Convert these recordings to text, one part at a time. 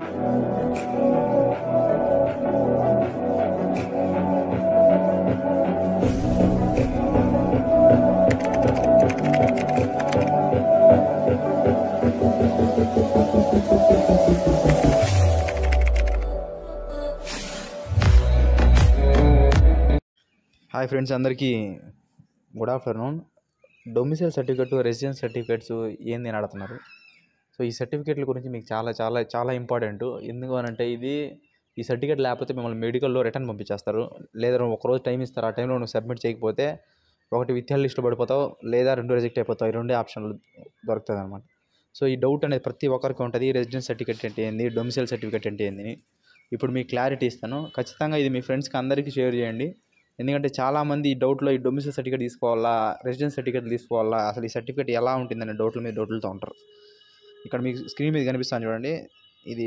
Hi friends, అందరికీ good afternoon. Domicile certificate, residence certificates ఏంది అని అడుగుతున్నారు. సో ఈ సర్టిఫికేట్ల గురించి మీకు చాలా చాలా చాలా ఇంపార్టెంట్. ఎందుకు అని అంటే ఈ సర్టిఫికేట్ లేకపోతే మిమ్మల్ని మెడికల్లో రిటర్న్ పంపించేస్తారు. లేదా ఒకరోజు టైం ఇస్తారు, ఆ టైంలో నువ్వు సబ్మిట్ చేయకపోతే ఒకటి విత్హెల్డ్ లిస్ట్లో పడిపోతావు, లేదా 2 రిజెక్ట్ అయిపోతావు. ఈ 2 ఆప్షన్లు దొరుకుతుంది అనమాట. సో ఈ డౌట్ అనేది ప్రతి ఒక్కరికి ఉంటుంది. రెసిడెన్స్ సర్టిఫికేట్ అంటే ఏంది, డొమిసైల్ సర్టిఫికేట్ అంటే ఏంది. ఇప్పుడు మీకు క్లారిటీ ఇస్తాను. ఖచ్చితంగా ఇది మీ ఫ్రెండ్స్కి అందరికీ షేర్ చేయండి. ఎందుకంటే చాలామంది ఈ డౌట్లో ఈ డొమిసైల్ సర్టిఫికేట్ తీసుకోవాలా, రెసిడెన్స్ సర్టిఫికేట్ తీసుకోవాలా, అసలు ఈ సర్టిఫికేట్ ఎలా ఉంటుందనే డౌట్లతో ఉంటారు. ఇక్కడ మీకు స్క్రీన్ మీద కనిపిస్తాను చూడండి. ఇది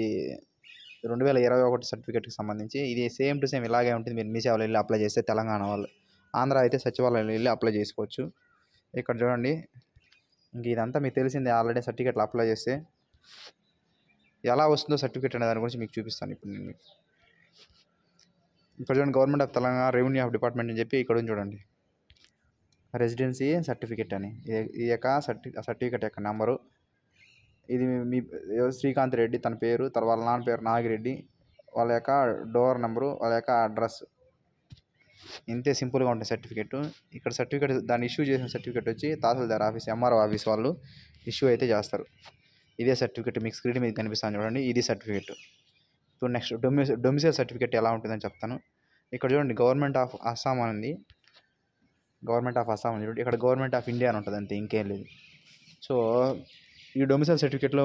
2021 సర్టిఫికేట్కి సంబంధించి. ఇది సేమ్ టు సేమ్ ఇలాగే ఉంటుంది. మీరు మీ సేవలో వెళ్ళి అప్లై చేస్తే తెలంగాణ వాళ్ళు, ఆంధ్ర అయితే సచివాలయంలో వెళ్ళి అప్లై చేసుకోవచ్చు. ఇక్కడ చూడండి, ఇంక ఇదంతా మీకు తెలిసిందే. ఆల్రెడీ సర్టిఫికేట్లు అప్లై చేస్తే ఎలా వస్తుందో సర్టిఫికేట్ అనే దాని గురించి మీకు చూపిస్తాను ఇప్పుడు నేను మీకు. ఇక్కడ చూడండి, government of Telangana revenue of department అని చెప్పి ఇక్కడ చూడండి, రెసిడెన్సీ సర్టిఫికేట్ అని. ఈ యొక్క సర్టిఫికేట్ యొక్క నెంబరు, ఇది మీ శ్రీకాంత్ రెడ్డి తన పేరు, తర్వాత వాళ్ళ నాన్న పేరు నాగిరెడ్డి, వాళ్ళ యొక్క డోర్ నెంబరు, వాళ్ళ యొక్క అడ్రస్. ఇంతే సింపుల్గా ఉంటుంది సర్టిఫికేట్. ఇక్కడ సర్టిఫికేట్ దాన్ని ఇష్యూ చేసిన సర్టిఫికేట్ వచ్చి తహసీల్దార్ ఆఫీస్, ఎంఆర్ఓ ఆఫీస్ వాళ్ళు ఇష్యూ అయితే చేస్తారు. ఇదే సర్టిఫికేట్ మీకు స్క్రీన్ మీద కనిపిస్తాను చూడండి, ఇది సర్టిఫికేట్. ఇప్పుడు నెక్స్ట్ డొమిసైల్ సర్టిఫికేట్ ఎలా ఉంటుందని చెప్తాను. ఇక్కడ చూడండి, గవర్నమెంట్ ఆఫ్ అస్సాం అని ఉంది. గవర్నమెంట్ ఆఫ్ అస్సాం అని చూడండి. ఇక్కడ గవర్నమెంట్ ఆఫ్ ఇండియా అని ఉంటుంది, అంతే, ఇంకేం లేదు. సో ఈ డొమిసైల్ సర్టిఫికేట్లో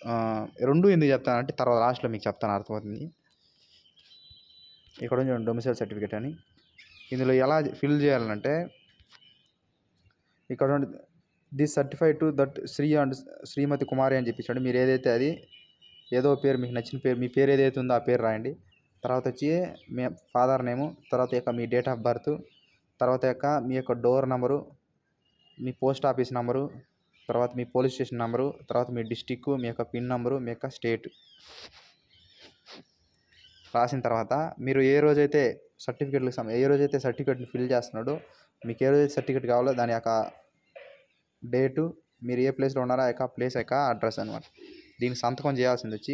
2 ఎందుకు చెప్తానంటే తర్వాత లాస్ట్లో మీకు చెప్తాను, అర్థమవుతుంది. ఇక్కడ చూడండి, డొమిసైల్ సర్టిఫికేట్ అని. ఇందులో ఎలా ఫిల్ చేయాలంటే ఇక్కడ చూడండి, this certified to that Shri and Shrimati Kumari అని చెప్పించండి. మీరు ఏదైతే అది ఏదో పేరు, మీకు నచ్చిన పేరు, మీ పేరు ఏదైతే ఉందో ఆ పేరు రాయండి. తర్వాత వచ్చి మీ ఫాదర్ నేము, తర్వాత యొక్క మీ డేట్ ఆఫ్ బర్త్, తర్వాత యొక్క మీ యొక్క డోర్ నెంబరు, మీ పోస్ట్ ఆఫీస్ నెంబరు, తర్వాత మీ పోలీస్ స్టేషన్ నెంబరు, తర్వాత మీ డిస్టిక్, మీ యొక్క పిన్ నెంబరు, మీ యొక్క స్టేట్ రాసిన తర్వాత మీరు ఏ రోజైతే సర్టిఫికేట్ని ఫిల్ చేస్తున్నాడో, మీకు ఏ రోజైతే సర్టిఫికేట్ కావాలో దాని యొక్క డేటు, మీరు ఏ ప్లేస్లో ఉన్నారో ఆ యొక్క ప్లేస్ యొక్క అడ్రస్ అనమాట. దీనికి సంతకం చేయాల్సింది వచ్చి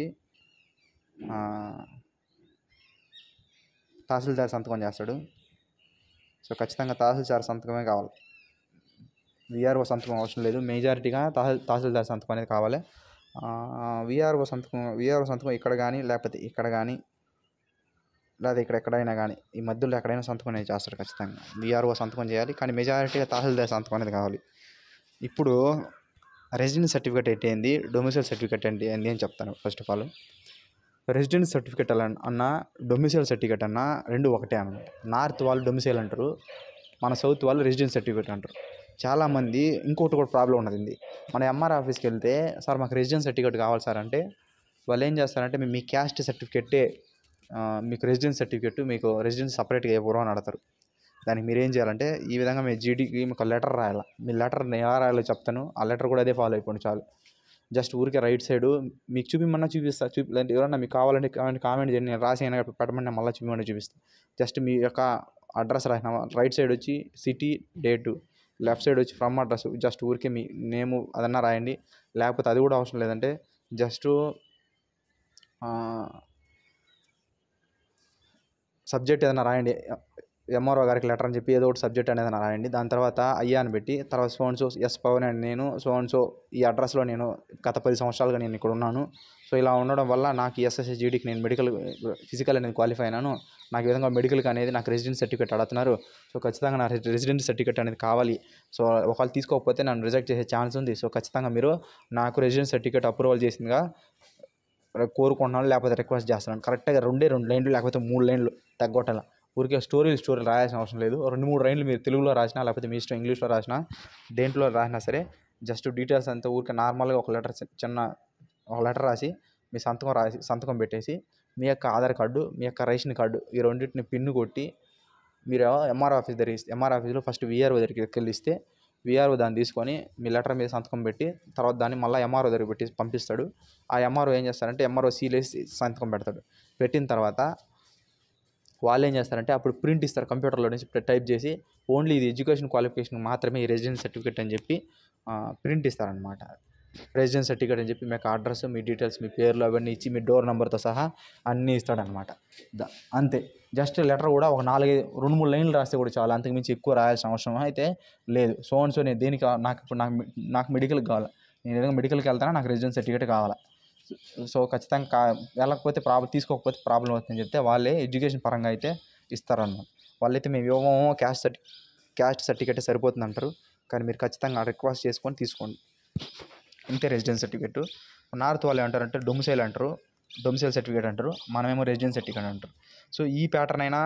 తహసీల్దార్ సంతకం చేస్తాడు. సో ఖచ్చితంగా తహసీల్దార్ సంతకమే కావాలి, విఆర్ఓ సంతకం అవసరం లేదు. మెజారిటీగా తహసీల్దార్ సంతకం అనేది కావాలి. విఆర్ఓ సంతకం ఇక్కడ కానీ, లేకపోతే ఇక్కడ కానీ, లేదా ఎక్కడైనా కానీ, ఈ మధ్యలో ఎక్కడైనా సంతకం అనేది చేస్తాడు. ఖచ్చితంగా విఆర్ఓ సంతకం చేయాలి, కానీ మెజారిటీగా తహసీల్దార్ సంతకం అనేది కావాలి. ఇప్పుడు రెసిడెన్స్ సర్టిఫికేట్ అంటే ఏంది, డొమిసైల్ సర్టిఫికేట్ అంటే ఏంది అని చెప్తాను. First of all, residence certificate అన్న డొమిసైల్ సర్టిఫికేట్ అన్న 2 ఒకటే అన్నమాట. నార్త్ వాళ్ళు డొమిసైల్ అంటారు, మన సౌత్ వాళ్ళు రెసిడెన్స్ సర్టిఫికేట్ అంటారు. చాలామంది ఇంకోటి కూడా ప్రాబ్లం ఉన్నది. మన ఎంఆర్ ఆఫీస్కి వెళ్తే, సార్ మాకు రెసిడెన్స్ సర్టిఫికేట్ కావాలి సార్ అంటే, వాళ్ళు ఏం చేస్తారంటే మీ క్యాస్ట్ సర్టిఫికేటే మీకు రెసిడెన్స్ సర్టిఫికేట్, మీకు రెసిడెన్స్ సపరేట్గా ఇవ్వరు అని అడతారు. దానికి మీరు ఏం చేయాలంటే, ఈ విధంగా మీ జీడీకి మీకు లెటర్ రాయాలి. మీ లెటర్ని ఎలా రాయాలో చెప్తాను, ఆ లెటర్ కూడా అదే ఫాలో అయిపోండి చాలు. జస్ట్ ఊరికే రైట్ సైడు మీకు చూపిమన్నా చూపిస్తా, ఎవరన్నా మీకు కావాలంటే కామెంట్ చేయండి, నేను రాసి అయినా పెట్టమని మళ్ళీ చూపిమని చూపిస్తాను. జస్ట్ మీ యొక్క అడ్రస్ రాసిన రైట్ సైడ్ వచ్చి సిటీ, డేటు, లెఫ్ట్ సైడ్ వచ్చి ఫ్రమ్ అడ్రస్, జస్ట్ ఊరికే మీ నేము అదన్నా రాయండి. లేకపోతే అది కూడా అవసరం లేదంటే జస్ట్ సబ్జెక్ట్ ఏదైనా రాయండి. ఎంఆర్ఓ గారికి లెటర్ అని చెప్పి ఏదో ఒకటి సబ్జెక్ట్ అనేది రాయండి. దాని తర్వాత అయ్యా అని పెట్టి, తర్వాత సో ఎస్ పవన్ అండ్ నేను సో ఈ అడ్రస్లో నేను గత 10 సంవత్సరాలుగా నేను ఇక్కడ ఉన్నాను. సో ఇలా ఉండడం వల్ల నాకు ఎస్ఎస్సిజిడికి నేను ఫిజికల్ అనేది క్వాలిఫై అయినాను. నాకు ఈ విధంగా మెడికల్కి అనేది నాకు రెసిడెన్స్ సర్టిఫికేట్ అడుగుతున్నారు. సో ఖచ్చితంగా నా రెసిడెన్స్ సర్టిఫికేట్ అనేది కావాలి. సో ఒకవేళ తీసుకోకపోతే నన్ను రిజెక్ట్ చేసే ఛాన్స్ ఉంది. సో ఖచ్చితంగా మీరు నాకు రెసిడెన్స్ సర్టిఫికేట్ అప్రూవల్ చేసిందిగా కోరుకుంటున్నాను, లేకపోతే రిక్వెస్ట్ చేస్తున్నాను. కరెక్ట్గా 2 లైన్లు లేకపోతే 3 లైన్లు తగ్గొట్టాల. ఊరికే స్టోరీలు రాయాల్సిన అవసరం లేదు. 2-3 లైన్లు మీరు తెలుగులో రాసినా, లేకపోతే మీ ఇష్టం ఇంగ్లీష్లో రాసినా, దేంట్లో రాసినా సరే, జస్ట్ డీటెయిల్స్ అంతా ఊరికే నార్మల్గా ఒక లెటర్ రాసి మీ సంతకం పెట్టేసి, మీ యొక్క ఆధార్ కార్డు, మీ యొక్క రేషన్ కార్డు, ఈ రెండింటిని పిన్ను కొట్టి మీరు ఎంఆర్ ఆఫీస్లో ఫస్ట్ విఆర్ఓ దగ్గరికి వెళ్ళిస్తే వీఆర్ఓ దాన్ని తీసుకొని మీ లెటర్ మీద సంతకం పెట్టి తర్వాత దాన్ని మళ్ళీ ఎంఆర్ఓ దగ్గర పెట్టి పంపిస్తాడు. ఆ ఎంఆర్ఓ ఏం చేస్తారంటే ఎంఆర్ఓ సీలేసి సంతకం పెడతాడు. పెట్టిన తర్వాత వాళ్ళు ఏం చేస్తారంటే అప్పుడు ప్రింట్ ఇస్తారు కంప్యూటర్లో నుంచి టైప్ చేసి, ఓన్లీ ఇది ఎడ్యుకేషన్ క్వాలిఫికేషన్ మాత్రమే ఈ రెసిడెన్స్ సర్టిఫికేట్ అని చెప్పి ప్రింట్ ఇస్తారనమాట. రెసిడెన్స్ సర్టిఫికేట్ అని చెప్పి మీకు అడ్రస్, మీ డీటెయిల్స్, మీ పేర్లు అవన్నీ ఇచ్చి మీ డోర్ నెంబర్తో సహా అన్నీ ఇస్తాడనమాట. అంతే. జస్ట్ లెటర్ కూడా ఒక 2-3 లైన్లు రాస్తే కూడా చాలు, అంతకుమించి ఎక్కువ రాయాల్సిన అవసరం అయితే లేదు. సో నేను దేనికి నాకు ఇప్పుడు నాకు మెడికల్కి కావాలి, నేను ఏదైనా మెడికల్కి వెళ్తానా, నాకు రెసిడెన్స్ సర్టిఫికేట్ కావాలి. సో ఖచ్చితంగా వెళ్ళకపోతే తీసుకోకపోతే ప్రాబ్లం అవుతుందని చెప్తే వాళ్ళే ఎడ్యుకేషన్ పరంగా అయితే ఇస్తారన్నమాట. వాళ్ళైతే మేము ఇవ్వము, క్యాస్ట్ సర్టిఫికేట్ సరిపోతుంది అంటారు. కానీ మీరు ఖచ్చితంగా రిక్వెస్ట్ చేసుకొని తీసుకోండి. ఇంతే రెసిడెన్స్ సర్టిఫికేట్. నార్త్ వాళ్ళు ఏమంటారంటే డొమిసైల్ అంటారు, డొమిసైల్ సర్టిఫికేట్ అంటారు, మనమేమో రెసిడెన్స్ సర్టిఫికేట్ అంటారు. సో ఈ ప్యాటర్న్ అయినా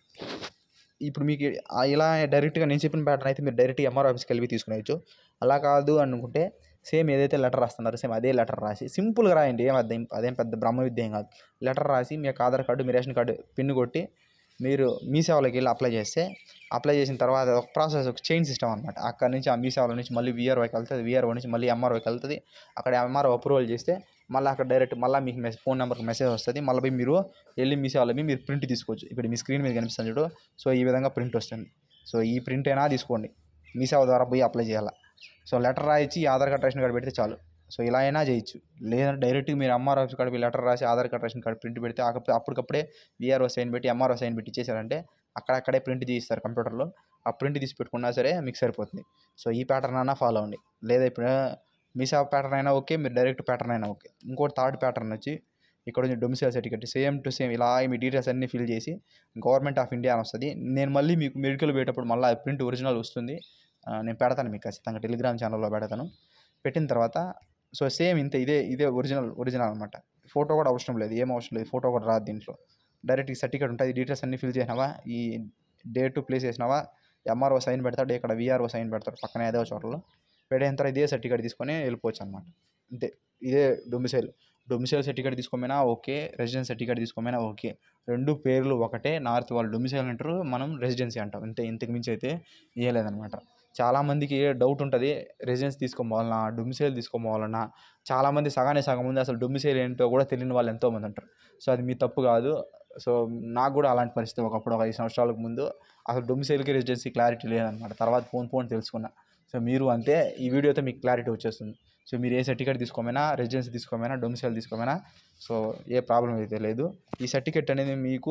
ఇప్పుడు మీకు ఇలా డైరెక్ట్గా నేను చెప్పిన ప్యాటర్న్ అయితే మీరు డైరెక్ట్గా ఎంఆర్ ఆఫీస్కి వెళ్ళి తీసుకునేవచ్చు. అలా కాదు అనుకుంటే సేమ్ ఏదైతే లెటర్ రాస్తున్నారో సేమ్ అదే లెటర్ రాసి సింపుల్గా రాయండి. అదేం పెద్ద బ్రహ్మ విద్య ఏం కాదు. లెటర్ రాసి మీ ఆధార్ కార్డు, మీ రేషన్ కార్డు పిన్ కొట్టి మీరు మీ సేవలోకి వెళ్ళి అప్లై చేసిన తర్వాత ఒక ప్రాసెస్, ఒక చైన్ సిస్టమ్ అనమాట. అక్కడ నుంచి ఆ మీ సేవల నుంచి మళ్ళీ వీఆర్ఓకి వెళ్తుంది, వీఆర్ఓ నుంచి మళ్ళీ ఎంఆర్ఓకి వెళ్తుంది. అక్కడ ఎంఆర్ఓ అప్రూవల్ చేస్తే మళ్ళీ అక్కడ డైరెక్ట్ మళ్ళీ మీకు ఫోన్ నెంబర్కి మెసేజ్ వస్తుంది. మళ్ళీ మీరు వెళ్ళి మీ సేవలో మీరు ప్రింట్ తీసుకోవచ్చు. ఇప్పుడు మీ స్క్రీన్ మీద కనిపిస్తుంది చూడు, సో ఈ విధంగా ప్రింట్ వస్తుంది. సో ఈ ప్రింట్ అయినా తీసుకోండి, మీ సేవ ద్వారా పోయి అప్లై చేయాలి. సో లెటర్ రాయించి ఆధార్ కార్డు, రేషన్ కార్డు పెడితే చాలు. సో ఇలా అయినా చేయొచ్చు. లేదంటే డైరెక్ట్గా మీరు ఎంఆర్ ఆఫీస్ కార్డు లెటర్ రాసి Aadhaar card, ration card print పెడితే అప్పటికప్పుడే వీఆర్ఓ సైన్ పెట్టి ఎంఆర్ఓ సైన్ పెట్టి ఇచ్చేసారంటే అక్కడక్కడే ప్రింట్ తీస్తారు కంప్యూటర్లో. ఆ ప్రింట్ తీసి పెట్టుకున్నా సరే మీకు సరిపోతుంది. సో ఈ ప్యాటర్న్ అయినా ఫాలో అవ్వండి. లేదా ఇప్పుడు మీ సేవ ప్యాటర్న్ అయినా ఓకే, మీరు డైరెక్ట్ ప్యాటర్న్ అయినా ఓకే. ఇంకోటి థర్డ్ ప్యాటర్న్ వచ్చి ఇక్కడ నుంచి domicile certificate same to same ఇలా మీ డీటెయిల్స్ అన్నీ ఫిల్ చేసి గవర్నమెంట్ ఆఫ్ ఇండియా అని వస్తుంది. నేను మళ్ళీ మీకు మెడికల్ పోయేటప్పుడు మళ్ళీ ప్రింట్ ఒరిజినల్ వస్తుంది. నేను పెడతాను మీకు ఖచ్చితంగా, టెలిగ్రామ్ ఛానల్లో పెడతాను. పెట్టిన తర్వాత సో సేమ్ ఇదే ఒరిజినల్ అనమాట. ఫోటో కూడా అవసరం లేదు, ఏం అవసరం లేదు, ఫోటో కూడా రాదు దీంట్లో. డైరెక్ట్ ఈ సర్టిఫికేట్ ఉంటుంది, డీటెయిల్స్ అన్నీ ఫిల్ చేసినావా, ఈ డేట్ ప్లేస్ చేసినావా, ఎంఆర్ఓ సైన్ పెడతాడు, ఇక్కడ వీఆర్ఓ సైన్ పెడతాడు పక్కన ఏదో చోటలో. పెట్టిన తర్వాత ఇదే సర్టిఫికేట్ తీసుకొని వెళ్ళిపోవచ్చు అనమాట. అంతే. ఇదే డొమిసైల్ సర్టిఫికేట్ తీసుకోమైనా ఓకే, రెసిడెన్స్ సర్టిఫికేట్ తీసుకోమైనా ఓకే. రెండు పేర్లు ఒకటే. నార్త్ వాళ్ళు డొమిసైల్ అంటారు, మనం రెసిడెన్సీ అంటాం. ఇంతకు మించి అయితే ఏ లేదనమాట. చాలామందికి డౌట్ ఉంటుంది, రెసిడెన్స్ తీసుకోవాలన్నా డొమిసైల్ తీసుకోవాలన్నా. చాలామంది సగం ఉంది అసలు డొమిసైల్ ఏంటో కూడా తెలియని వాళ్ళు ఎంతోమంది ఉంటారు. సో అది మీ తప్పు కాదు. సో నాకు కూడా అలాంటి పరిస్థితి ఒకప్పుడు, ఒక 5 సంవత్సరాలకు ముందు అసలు డొమిసైల్కి రెసిడెన్సీ క్లారిటీ లేదనమాట. తర్వాత ఫోన్ తెలుసుకున్నా. సో మీరు అంతే, ఈ వీడియోతో మీకు క్లారిటీ వచ్చేస్తుంది. సో మీరు ఏ సర్టిఫికేట్ తీసుకోమైనా, రెసిడెన్సీ తీసుకోమైనా, డొమిసైల్ తీసుకోమైనా సో ఏ ప్రాబ్లం అయితే లేదు. ఈ సర్టిఫికేట్ అనేది మీకు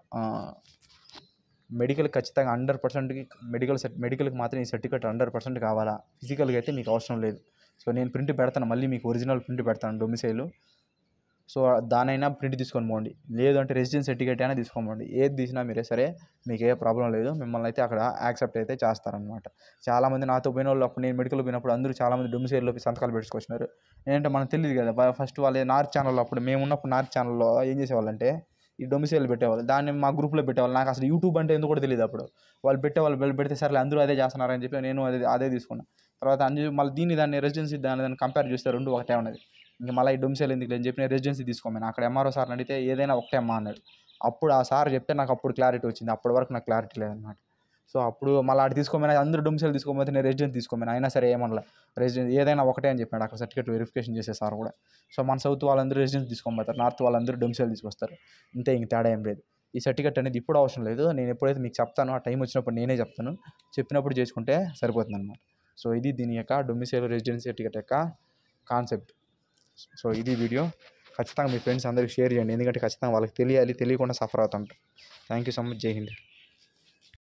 మెడికల్ ఖచ్చితంగా 100%కి మెడికల్కి మాత్రం ఈ సర్టిఫికేట్ 100% కావాలా. ఫిజికల్గా అయితే మీకు అవసరం లేదు. సో నేను ప్రింట్ పెడతాను, మళ్ళీ మీకు ఒరిజినల్ ప్రింట్ పెడతాను డొమిసైల్. సో దానైనా ప్రింట్ తీసుకొని పోండి, లేదు అంటే రెసిడెన్స్ సర్టిఫికేట్ అయినా తీసుకొని పోండి. ఏది తీసినా మీరే సరే, మీకు ఏ ప్రాబ్లం లేదు. మిమ్మల్ని అయితే అక్కడ యాక్సెప్ట్ అయితే చేస్తారనమాట. చాలామంది నాతో పోయిన వాళ్ళు, అప్పుడు నేను మెడికల్ పోయినప్పుడు అందరూ చాలామంది డొమిసైల్లో సంతకాలు పెట్టుకొచ్చినారు. ఏంటంటే మనకు తెలియదు కదా, ఫస్ట్ వాళ్ళు నార్త్ ఛానల్లో, అప్పుడు మేము ఉన్నప్పుడు నార్త్ ఛానల్లో ఏం చేసేవాళ్ళంటే ఈ డొమిసైల్ పెట్టేవాళ్ళు, దాన్ని మా గ్రూప్లో పెట్టేవాళ్ళు. నాకు అసలు యూట్యూబ్ అంటే ఎందుకు కూడా తెలియదు అప్పుడు. వాళ్ళు పెడితే సరే అందరూ అదే చేస్తున్నారని చెప్పి నేను అదే తీసుకున్నాను. తర్వాత మళ్ళీ దాన్ని రెసిడెన్సీ దాన్ని కంపేర్ చేస్తే రెండు ఒకటే ఉన్నది. ఇంక మళ్ళీ ఈ డొమిసైల్ ఎందుకు అని చెప్పి నేను రెసిడెన్సీ తీసుకోమని అక్కడ ఎంఆర్ఓ సార్ని అడిగితే ఏదైనా ఒకటే అమ్మా అన్నాడు. అప్పుడు ఆ సార్ చెప్తే నాకు అప్పుడు క్లారిటీ వచ్చింది. అప్పటి వరకు నాకు క్లారిటీ లేదనమాట. సో అప్పుడు మళ్ళీ అటు తీసుకోమని, అందరూ డొమిసైల్ తీసుకోకపోతే నేను రెసిడెన్స్ తీసుకోమని, అయినా సరే ఏమన్నా రెసిడెన్స్ ఏదైనా ఒకటే అని చెప్పాడు అక్కడ సర్టిఫికేట్ వెరిఫికేషన్ చేసే సార్ కూడా. సో మన సౌత్ వాళ్ళందరూ రెసిడెన్స్ తీసుకోకపోతారు, నార్త్ వాళ్ళందరూ డొమిసైల్ తీసుకొస్తారు. ఇంక తేడా ఏం లేదు. ఈ సర్టిఫికేట్ అనేది ఇప్పుడు అవసరం లేదు, నేను ఎప్పుడైతే మీకు చెప్తానో ఆ టైం వచ్చినప్పుడు నేనే చెప్తాను, చెప్పినప్పుడు చేసుకుంటే సరిపోతుంది అనమాట. సో ఇది దీని యొక్క డొమిసైల్ రెసిడెన్స్ సర్టిఫికేట్ యొక్క కాన్సెప్ట్. సో ఇది వీడియో. ఖచ్చితంగా మీ ఫ్రెండ్స్ అందరికీ షేర్ చేయండి, ఎందుకంటే ఖచ్చితంగా వాళ్ళకి తెలియాలి, తెలియకుండా సఫర్ అవుతుంటారు. Thank you so much. Jai Hind.